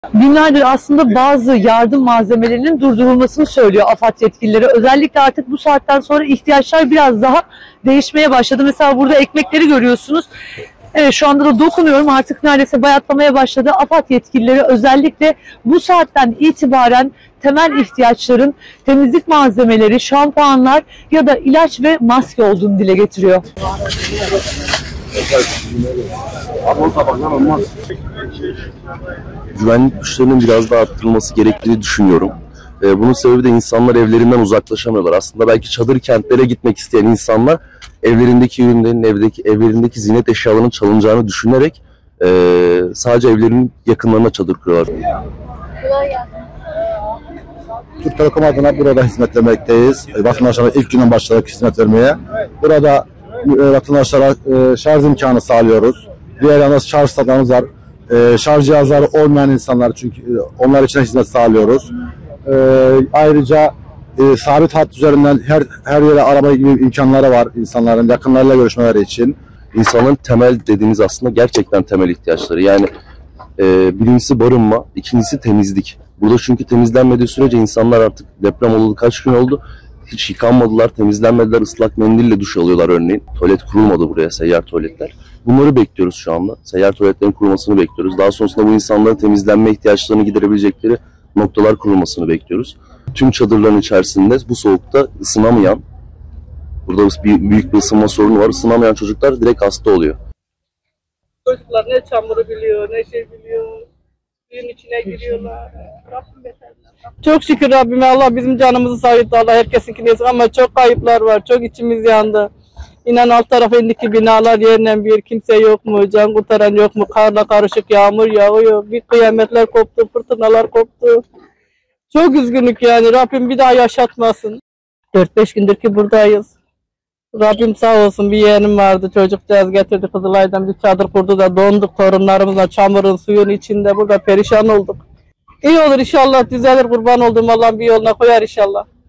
Günlerdir aslında bazı yardım malzemelerinin durdurulmasını söylüyor AFAD yetkilileri. Özellikle artık bu saatten sonra ihtiyaçlar biraz daha değişmeye başladı. Mesela burada ekmekleri görüyorsunuz. Evet, şu anda da dokunuyorum, artık neredeyse bayatlamaya başladı. AFAD yetkilileri özellikle bu saatten itibaren temel ihtiyaçların temizlik malzemeleri, şampuanlar ya da ilaç ve maske olduğunu dile getiriyor. Güvenlik güçlerinin biraz daha arttırılması gerektiğini düşünüyorum. Bunun sebebi de insanlar evlerinden uzaklaşamıyorlar. Aslında belki çadır kentlere gitmek isteyen insanlar evlerindeki ürünlerin, evlerindeki ziynet eşyalarının çalınacağını düşünerek sadece evlerinin yakınlarına çadır kuruyorlar. Türk Telekom adına burada hizmet vermekteyiz. Vatandaşlara ilk günden başlayarak hizmet vermeye. Burada vatandaşlara şarj imkanı sağlıyoruz. Diğer yanda şarj stasyonumuz var. Şarj cihazları olmayan insanlar, çünkü onlar için hizmet sağlıyoruz. Ayrıca sabit hat üzerinden her yere araba gibi imkanları var insanların yakınlarıyla görüşmeleri için. İnsanların temel dediğiniz aslında gerçekten temel ihtiyaçları. Yani birincisi barınma, ikincisi temizlik. Burada çünkü temizlenmediği sürece insanlar artık deprem oldu, kaç gün oldu, hiç yıkanmadılar, temizlenmediler, ıslak mendille duş alıyorlar örneğin. Tuvalet kurulmadı buraya, seyyar tuvaletler. Bunları bekliyoruz şu anda. Seyyar tuvaletlerin kurulmasını bekliyoruz. Daha sonrasında bu insanların temizlenme ihtiyaçlarını giderebilecekleri noktalar kurulmasını bekliyoruz. Tüm çadırların içerisinde bu soğukta ısınamayan, burada büyük bir ısınma sorunu var, ısınamayan çocuklar direkt hasta oluyor. Çocuklar ne çamuru biliyor, ne şey biliyor. Suyun içine giriyorlar. Rabbim beter. Çok şükür Rabbime, Allah bizim canımızı sağlıklı, Allah herkesinkini yesin, ama çok kayıplar var, çok içimiz yandı. İnan alt tarafı indiki binalar yerine bir, kimse yok mu, can kurtaran yok mu, karla karışık yağmur yağıyor, bir kıyametler koptu, fırtınalar koptu. Çok üzgünlük yani, Rabbim bir daha yaşatmasın. 4-5 gündür ki buradayız. Rabbim sağ olsun, bir yeğenim vardı, çocukcağız getirdi Kızılay'dan, bir çadır kurdu da donduk torunlarımızla çamurun suyun içinde, burada perişan olduk. İyi olur inşallah, düzelir, kurban olduğum Allah'ın bir yoluna koyar inşallah.